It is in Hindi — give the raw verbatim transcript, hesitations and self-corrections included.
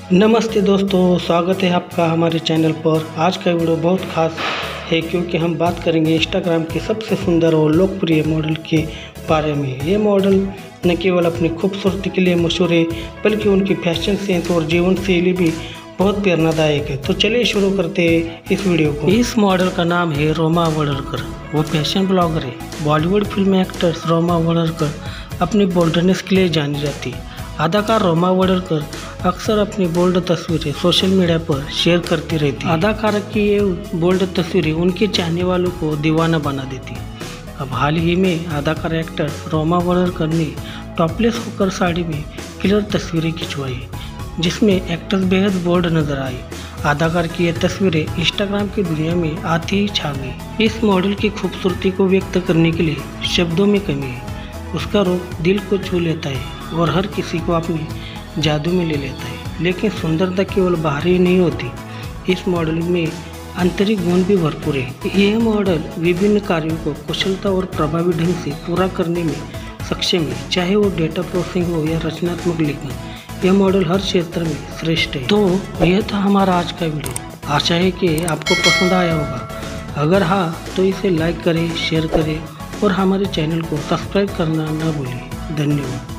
नमस्ते दोस्तों, स्वागत है आपका हमारे चैनल पर। आज का वीडियो बहुत खास है क्योंकि हम बात करेंगे इंस्टाग्राम के सबसे सुंदर और लोकप्रिय मॉडल के बारे में। ये मॉडल न केवल अपनी खूबसूरती के लिए मशहूर है बल्कि उनकी फैशन सेंस और जीवन शैली भी बहुत प्रेरणादायक है। तो चलिए शुरू करते हैं इस वीडियो को। इस मॉडल का नाम है रोमा वडरकर। वो फैशन ब्लॉगर है। बॉलीवुड फिल्म एक्ट्रेस रोमा वडरकर अपनी बोल्डनेस के लिए जानी जाती है। अदाकार रोमा वडरकर अक्सर अपनी बोल्ड तस्वीरें सोशल मीडिया पर शेयर करती रहती है। अदाकारा की ये बोल्ड तस्वीरें उनके चाहने वालों को दीवाना बना देती है। अब हाल ही में अदाकार एक्टर रोमा वडरकर ने टॉपलेस होकर साड़ी में क्लियर तस्वीरें खिंचवाई जिसमें एक्ट्रेस बेहद बोल्ड नजर आई। अदाकार की ये तस्वीरें इंस्टाग्राम की दुनिया में आती ही छा गई। इस मॉडल की खूबसूरती को व्यक्त करने के लिए शब्दों में कमी है। उसका रूप दिल को छू लेता है और हर किसी को अपने जादू में ले लेता है। लेकिन सुंदरता केवल बाहरी ही नहीं होती, इस मॉडल में आंतरिक गुण भी भरपूर है। यह मॉडल विभिन्न कार्यों को कुशलता और प्रभावी ढंग से पूरा करने में सक्षम है, चाहे वो डेटा प्रोसेसिंग हो या रचनात्मक लेखन। यह मॉडल हर क्षेत्र में श्रेष्ठ है। तो यह था हमारा आज का वीडियो। आशा है कि आपको पसंद आया होगा। अगर हाँ तो इसे लाइक करें, शेयर करें और हमारे चैनल को सब्सक्राइब करना न भूलें। धन्यवाद।